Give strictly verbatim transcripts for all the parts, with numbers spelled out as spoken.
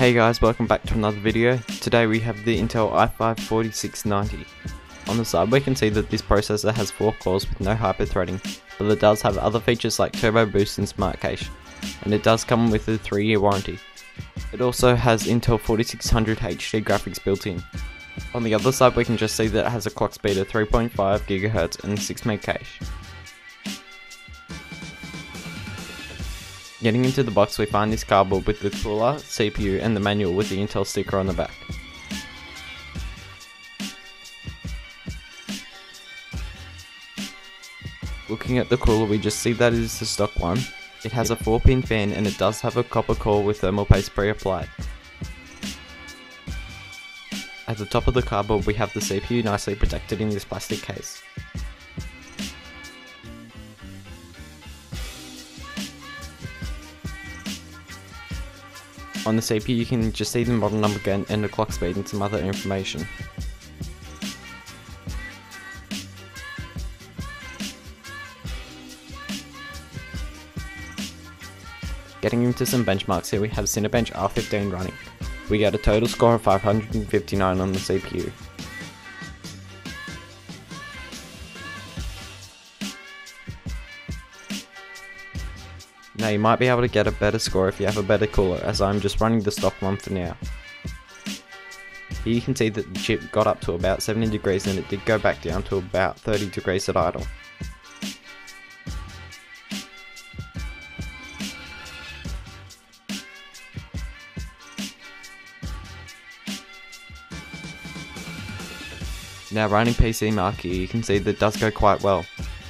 Hey guys, welcome back to another video. Today we have the Intel i five forty-six ninety. On the side we can see that this processor has four cores with no hyper-threading, but it does have other features like turbo boost and smart cache, and it does come with a three year warranty. It also has Intel forty-six hundred H D graphics built in. On the other side we can just see that it has a clock speed of three point five gigahertz and six meg cache. Getting into the box, we find this cardboard with the cooler, C P U and the manual with the Intel sticker on the back. Looking at the cooler, we just see that it is the stock one. It has a four pin fan and it does have a copper core with Thermaltake pre-applied. At the top of the cardboard we have the C P U nicely protected in this plastic case. On the C P U you can just see the model number again and the clock speed and some other information. Getting into some benchmarks, here we have Cinebench R fifteen running. We get a total score of five hundred fifty-nine on the C P U. Now you might be able to get a better score if you have a better cooler, as I'm just running the stock one for now. Here you can see that the chip got up to about seventy degrees and it did go back down to about thirty degrees at idle. Now running P C Mark here, you can see that it does go quite well.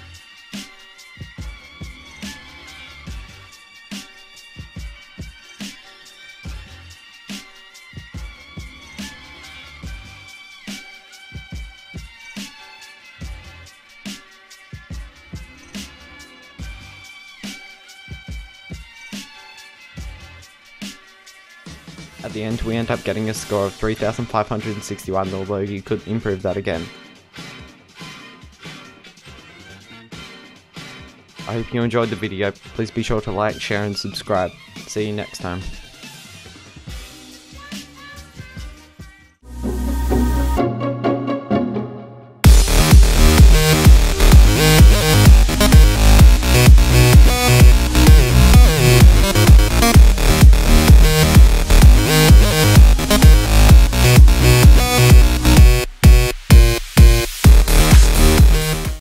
At the end we end up getting a score of three thousand five hundred sixty-one, although you could improve that again. I hope you enjoyed the video. Please be sure to like, share and subscribe. See you next time.